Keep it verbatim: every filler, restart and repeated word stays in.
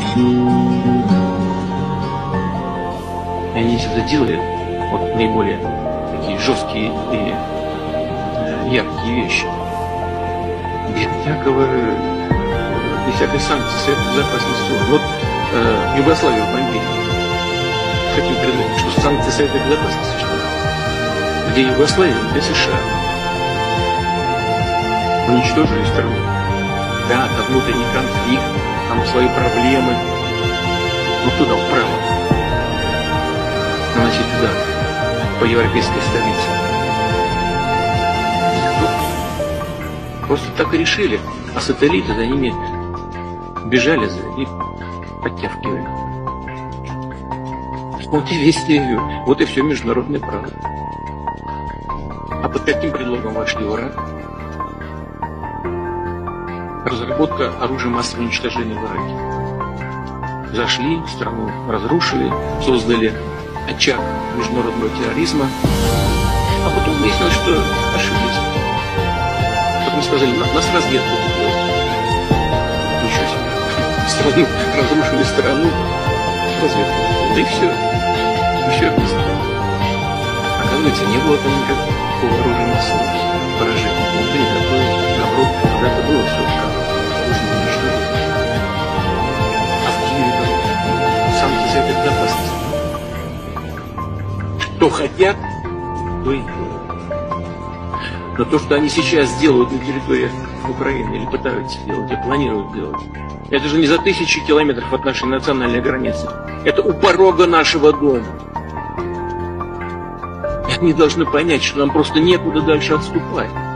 И они всегда делают вот наиболее такие жесткие и э, яркие вещи. Без всякого, без всякой санкции Совета Безопасности. Вот э, Югославию бомбили. С каким предлогом? Что санкции Совета Безопасности, что ли? Где Югославия, где США. Уничтожили страну. Да, там внутренний конфликт, там свои проблемы. Но кто дал право наносить удар по европейской столице? Просто так и решили, а сателлиты за ними бежали за и подтягивали. Вот и весь, вот и все международное право. А под каким предлогом вошли в Ирак? Разработка оружия массового уничтожения в Ираке. Зашли, страну разрушили, создали очаг международного терроризма, а потом выяснилось, что ошиблись. Потом сказали, нас разведку делают. Ничего себе. Страну, разрушили страну, разведку. Да и все. И все вместе. Оказывается, не было там никакого оружия массового поражения. Никто никакое добро. Когда-то было все как оружие уничтожено. А в Киеве там санкции Совета Безопасности. Что хотят, то и делают. Но то, что они сейчас делают на территории Украины, или пытаются делать, и планируют делать, это же не за тысячи километров от нашей национальной границы. Это у порога нашего дома. И они должны понять, что нам просто некуда дальше отступать.